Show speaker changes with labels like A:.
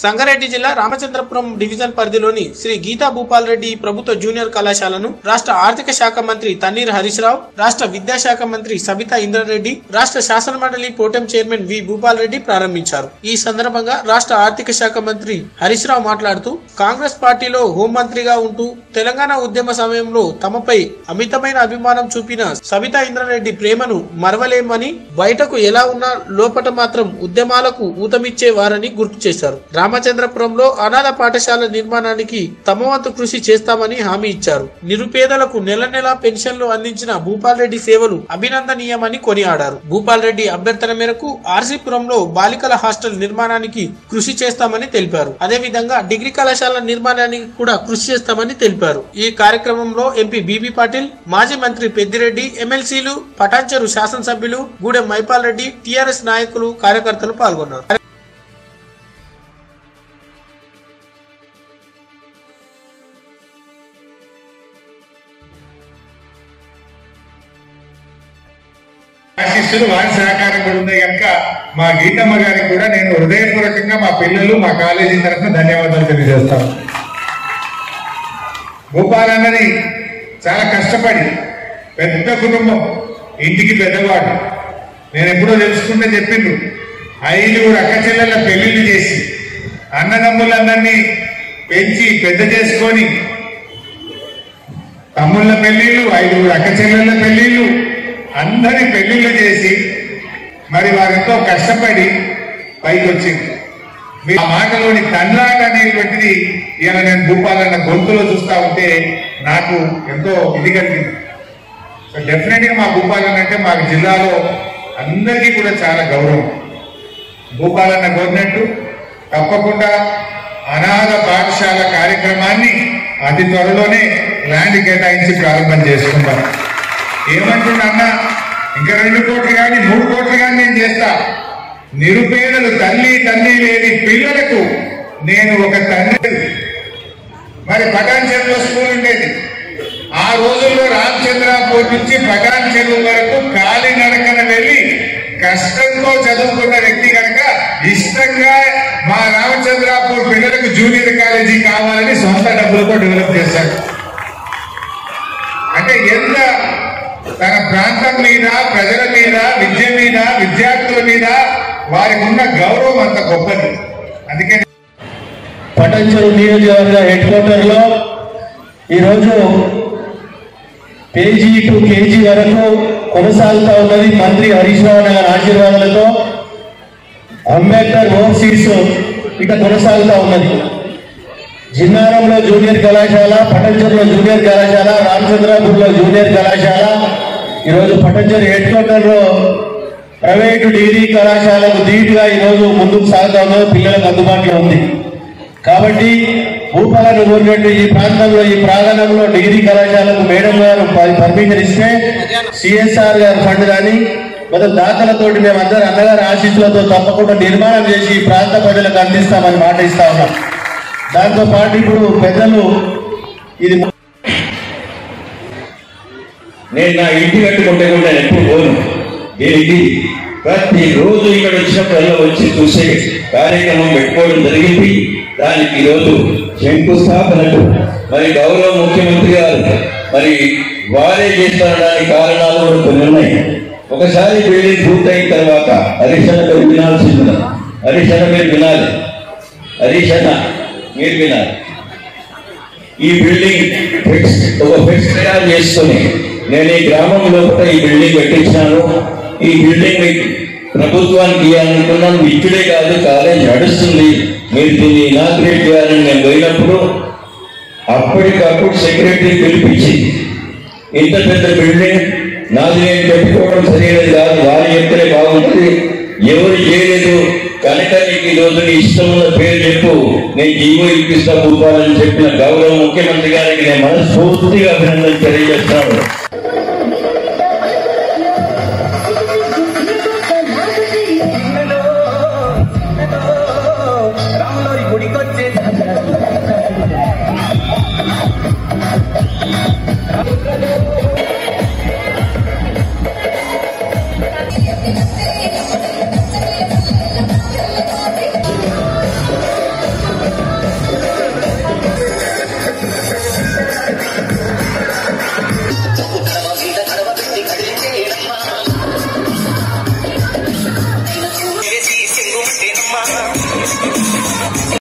A: సంగారెడ్డి జిల్లా రామచంద్రపురం డివిజన్ పరిధిలోని శ్రీ గీతా భూపాల్ రెడ్డి ప్రభుత్వ జూనియర్ కళాశాలను రాష్ట్ర ఆర్థిక శాఖ మంత్రి తన్నీర్ హరీష్ రావు, రాష్ట్ర విద్యాశాఖ మంత్రి సబితా ఇంద్రారెడ్డి, రాష్ట్ర శాసన మండలి protem chairman V Bhupal Reddy ప్రారంభించారు. ఈ సందర్భంగా రాష్ట్ర ఆర్థిక శాఖ మంత్రి హరీష్ రావు మాట్లాడుతూ, కాంగ్రెస్ పార్టీలో హోంమంత్రిగా ఉంటూ తెలంగాణ ఉద్యమ సమయంలో తమపై అమితమైన అభిమానం చూపిన సబితా ఇంద్రారెడ్డి ప్రేమను మరవలేమని, బయటకు ఎలా ఉన్నా లోపట మాత్రం ఉద్యమాలకు ఊతమిచ్చేవారని గుర్తు చేశారు. రామచంద్రపురంలో అనాథ పాఠశాల నిర్మాణానికి తమ వంతు కృషి చేస్తామని హామీ ఇచ్చారు. నిరుపేదలకు నెల నెలా పెన్షన్లు అందించిన భూపాల్ రెడ్డి సేవలు అభినందనీయమని కొనియాడారు. భూపాల్ రెడ్డి అభ్యర్థన మేరకు ఆర్సీపురంలో బాలికల హాస్టల్ నిర్మాణానికి కృషి చేస్తామని తెలిపారు. అదేవిధంగా డిగ్రీ కళాశాల నిర్మాణానికి కూడా కృషి చేస్తామని తెలిపారు. ఈ కార్యక్రమంలో ఎంపీ బీబీ పాటిల్, మాజీ మంత్రి పెద్దిరెడ్డి, ఎమ్మెల్సీలు, పటాన్చెరు శాసనసభ్యులు గూడెం మైపాల్ రెడ్డి, టీఆర్ఎస్ నాయకులు, కార్యకర్తలు పాల్గొన్నారు.
B: ఆశిస్సులు వారి సహకారం కూడా ఉంది కనుక మా గీతమ్మ గారికి కూడా నేను హృదయపూర్వకంగా మా పిల్లలు మా కాలేజీ తరఫున ధన్యవాదాలు తెలియజేస్తాను. భూపాల్ అన్నది చాలా కష్టపడి పెద్ద కుటుంబం, ఇంటికి పెద్దవాడు. నేను ఎప్పుడో తెలుసుకుంటే చెప్పిండ్రు, 5 అక్క చెల్లెళ్ళ పెళ్లిళ్ళు చేసి అన్నదమ్ములందరినీ పెంచి పెద్ద చేసుకొని తమ్ముళ్ళ పెళ్లిళ్ళు, 5 అక్క చెల్లెళ్ళ పెళ్లిళ్ళు, అందరి పెళ్లిళ్ళు చేసి మరి వారితో కష్టపడి పైకి వచ్చింది. ఆ మాటలోని తండ్రాట అనేటువంటిది ఇలా నేను భూపాలన్న గొంతులో చూస్తా ఉంటే నాకు ఎంతో ఇది కలిగింది. సో డెఫినెట్ గా మా భూపాలన్న అంటే మా జిల్లాలో అందరికీ కూడా చాలా గౌరవం. భూపాలన్న కోరినట్టు తప్పకుండా అనాథ పాఠశాల కార్యక్రమాన్ని అతి త్వరలోనే ల్యాండ్ కేటాయించి ప్రారంభం చేసుకుంటాం. ఏమంటున్నా అన్న, ఇంకా 2 కోట్లు కానీ 3 కోట్లు కానీ నేను చేస్తా. నిరుపేదలు తల్లి లేని పిల్లలకు నేను ఒక తండ్రి. మరి పటాన్చెరులో స్కూల్ ఉండేది. ఆ రోజుల్లో రామచంద్రాపూర్ నుంచి పటాన్చెరు వరకు కాలినడకన వెళ్ళి కష్టంతో చదువుకున్న వ్యక్తి కనుక ఇష్టంగా మా రామచంద్రాపూర్ పిల్లలకు జూనియర్ కాలేజీ కావాలని సొంత డబ్బులతో డెవలప్ చేశారు. అంటే ఎంత తన ప్రాంతం మీద, ప్రజల మీద, విద్య మీద, విద్యార్థుల మీద వారికి ఉన్న గౌరవం అంత గొప్పది. అందుకే
C: పటాన్చెరు నియోజకవర్గ హెడ్ క్వార్టర్ లో ఈరోజు కేజీ టు కేజీ వరకు కొనసాగుతా ఉన్నది. మంత్రి హరీష్ రావు గారి ఆశీర్వాదాలతో అంబేద్కర్ ఓవర్సీస్ ఇక కొనసాగుతా ఉన్నది. జిన్నారంలో జూనియర్ కళాశాల, పటాన్చెరులో జూనియర్ కళాశాల, రామచంద్రాపూర్లో జూనియర్ కళాశాల, ఈరోజు పటాన్చెరు హెడ్ క్వార్టర్ లో ప్రైవేటు డిగ్రీ కళాశాలకు ధీటుగా ఈరోజు ముందుకు సాగుతా ఉన్నది, పిల్లలకు అందుబాటులో ఉంది. కాబట్టి భూపాలను కోరినట్టు ఈ ప్రాంతంలో, ఈ ప్రాంగణంలో డిగ్రీ కళాశాలకు మేడం గారు పర్మిషన్ ఇస్తే సిఎస్ఆర్ గారు ఫండ్ కానీ మొదలు దాతలతోటి మేమందరూ అన్నగారి ఆశీస్సులతో తప్పకుండా నిర్మాణం చేసి ఈ ప్రాంత ప్రజలకు అందిస్తామని మాట ఇస్తా ఉన్నాం. దాంతో పాటు ఇప్పుడు పెద్దలు ఇది
D: నేను నా ఇంటి కట్టుకుంటే కూడా ఎప్పుడు పోను. దీనికి ప్రతిరోజు ఇక్కడ వచ్చినప్పుడల్లా వచ్చి చూసే కార్యక్రమం పెట్టుకోవడం జరిగింది. దానికి ఈరోజు శంకుస్థాపనకు మరి గౌరవ ముఖ్యమంత్రి గారు మరి వారే చేస్తారనడానికి కారణాలు కూడా కొన్ని ఉన్నాయి. ఒకసారి బిల్డింగ్ పూర్తయిన తర్వాత హరీష్ మీరు వినాల్సింది, హరీష్ మీరు వినాలి, హరీష్ మీరు వినాలి. ఈ బిల్డింగ్ ఒక ఫిక్స్ తయారు చేసుకుని నేను ఈ గ్రామం లోపల ఈ బిల్డింగ్ కట్టించినాను. ఈ బిల్డింగ్ ప్రభుత్వానికి ఇవ్వాలనుకున్నాను. ఇప్పుడే కాదు, కాలేజ్ నడుస్తుంది, మీరు దీన్ని ఇనాగ్రేట్ చేయాలని నేను పోయినప్పుడు అప్పటికప్పుడు సెక్రటరీ పిలిపించి ఇంత పెద్ద బిల్డింగ్ నాది నేను పెట్టుకోవడం సరైనది కాదు, వారి చెప్తే బాగుంటుంది, ఎవరు చేయలేదు కనుక నీకు ఈ రోజు నీ ఇష్టం ఉన్న పేరు చెప్పు, నేను జీవో ఇప్పిస్తా భూపాలని చెప్పిన గౌరవ ముఖ్యమంత్రి గారికి నేను మనస్ఫూర్తిగా అభినందనలు తెలియజేస్తున్నాను.